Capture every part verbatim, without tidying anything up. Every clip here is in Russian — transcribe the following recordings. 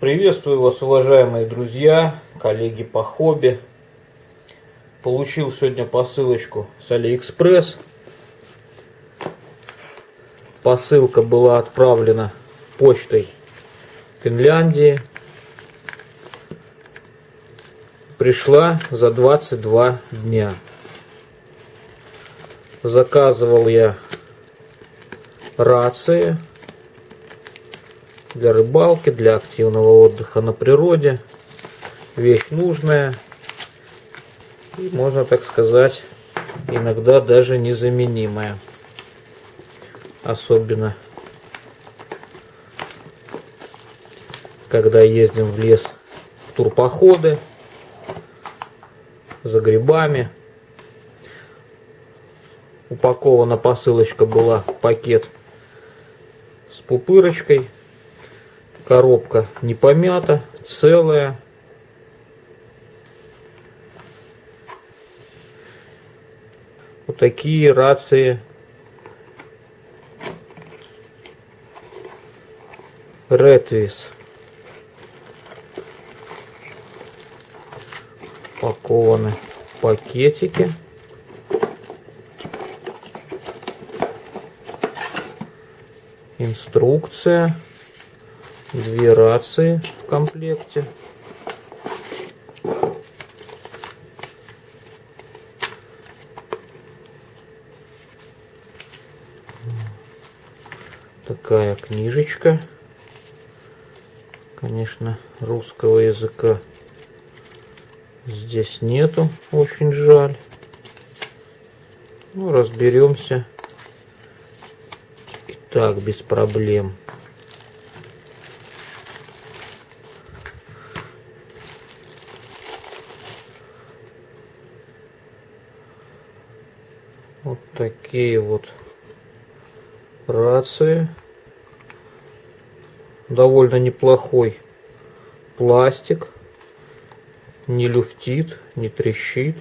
Приветствую вас, уважаемые друзья, коллеги по хобби. Получил сегодня посылочку с Алиэкспресс. Посылка была отправлена почтой Финляндии. Пришла за двадцать два дня. Заказывал я рации для рыбалки, для активного отдыха на природе. Вещь нужная и, можно так сказать, иногда даже незаменимая. Особенно когда ездим в лес в турпоходы за грибами. Упакована посылочка была в пакет с пупырочкой. Коробка не помята, целая. Вот такие рации Ретвис. Упакованы в пакетики. Инструкция. Две рации в комплекте. Такая книжечка. Конечно, русского языка здесь нету, очень жаль. Ну, разберемся и так без проблем. Вот такие вот рации. Довольно неплохой пластик. Не люфтит, не трещит.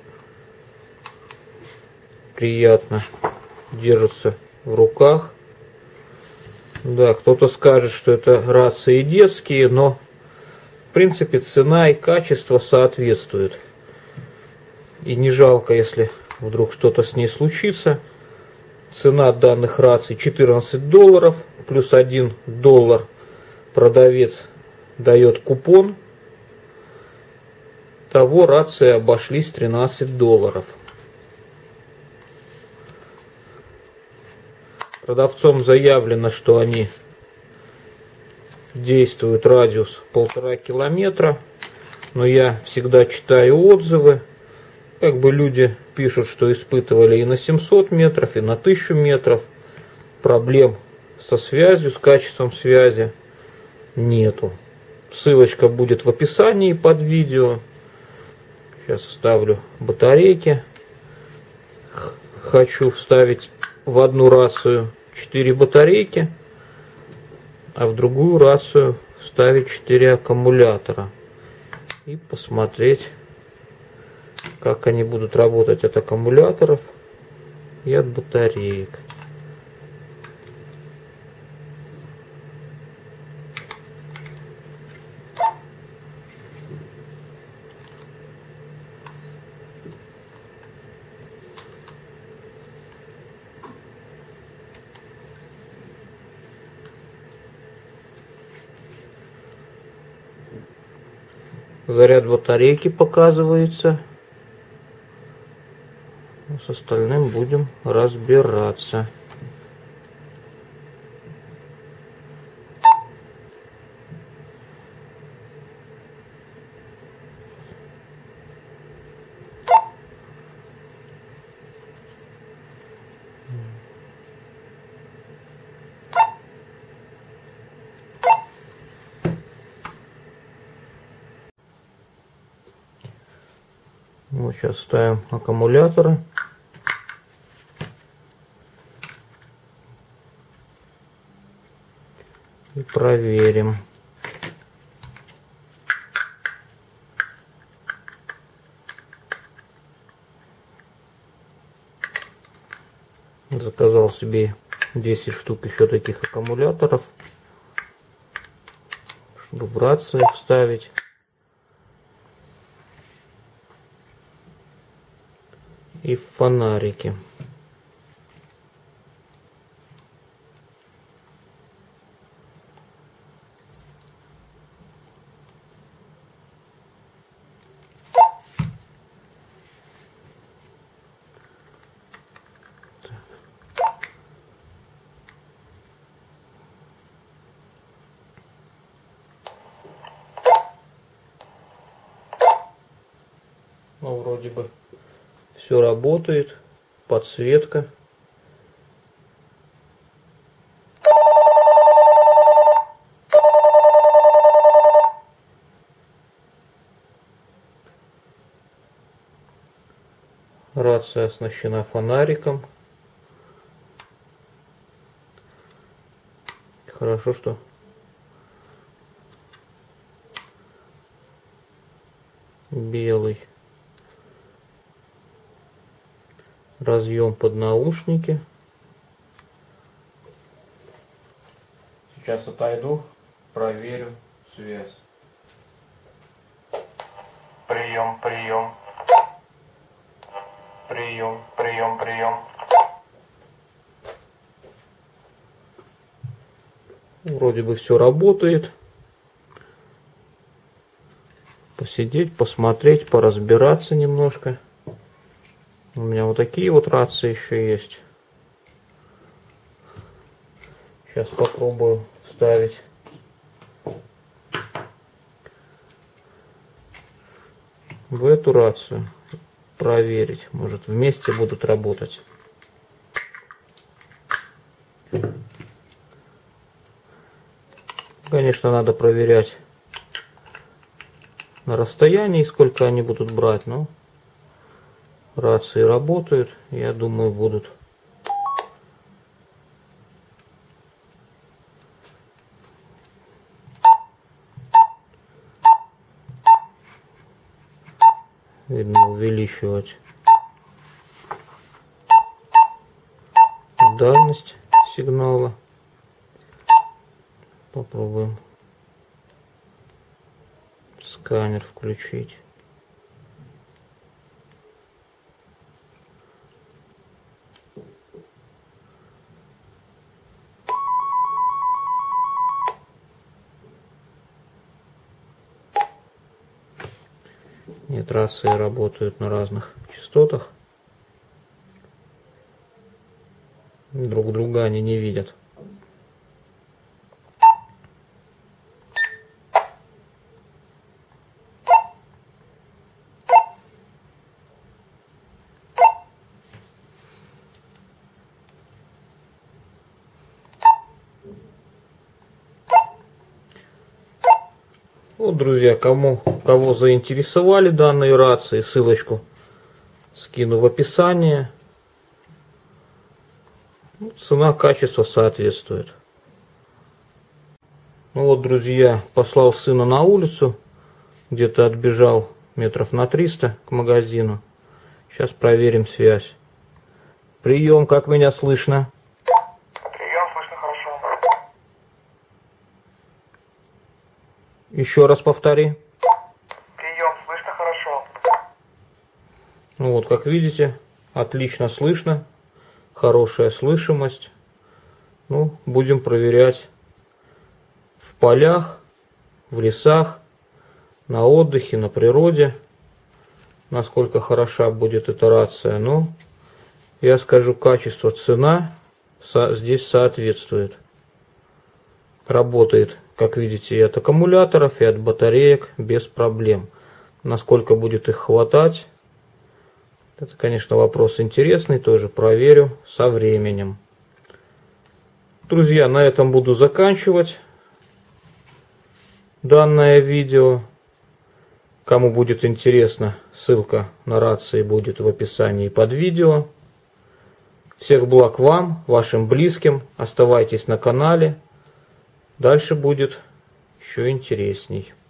Приятно держится в руках. Да, кто-то скажет, что это рации детские, но в принципе цена и качество соответствуют. И не жалко, если вдруг что-то с ней случится. Цена данных раций четырнадцать долларов, плюс один доллар продавец дает купон. Того рации обошлись тринадцать долларов. Продавцом заявлено, что они действуют радиус полтора километра. Но я всегда читаю отзывы. Как бы люди пишут, что испытывали и на семьсот метров, и на тысячу метров. Проблем со связью, с качеством связи нету. Ссылочка будет в описании под видео. Сейчас вставлю батарейки. Хочу вставить в одну рацию четыре батарейки, а в другую рацию вставить четыре аккумулятора. И посмотреть, как они будут работать от аккумуляторов и от батареек. Заряд батарейки показывается. С остальным будем разбираться. Вот сейчас ставим аккумуляторы. И проверим. Заказал себе десять штук еще таких аккумуляторов, чтобы в рации вставить. И в фонарики. Ну, вроде бы все работает, подсветка. Рация оснащена фонариком. Хорошо, что белый. Разъем под наушники. Сейчас отойду, проверю связь. Прием, прием. Прием, прием, прием. Вроде бы все работает. Посидеть, посмотреть, поразбираться немножко. У меня вот такие вот рации еще есть. Сейчас попробую вставить. В эту рацию. Проверить. Может, вместе будут работать. Конечно, надо проверять на расстоянии, сколько они будут брать, но рации работают, я думаю, будут. Видно, увеличивать дальность сигнала. Попробуем сканер включить. Нет, рации работают на разных частотах. Друг друга они не видят. Вот, друзья, кому, кого заинтересовали данные рации, ссылочку скину в описании. Ну, цена, качество соответствует. Ну вот, друзья, послал сына на улицу, где-то отбежал метров на триста к магазину. Сейчас проверим связь. Прием, как меня слышно? Прием, слышно хорошо. Еще раз повтори. Прием, слышно хорошо. Ну вот, как видите, отлично слышно. Хорошая слышимость. Ну, будем проверять в полях, в лесах, на отдыхе, на природе, насколько хороша будет эта рация. Ну, я скажу, качество, цена со, здесь соответствует. Работает, как видите, и от аккумуляторов, и от батареек без проблем. Насколько будет их хватать? Это, конечно, вопрос интересный, тоже проверю со временем. Друзья, на этом буду заканчивать данное видео. Кому будет интересно, ссылка на рации будет в описании под видео. Всех благ вам, вашим близким. Оставайтесь на канале. Дальше будет еще интересней.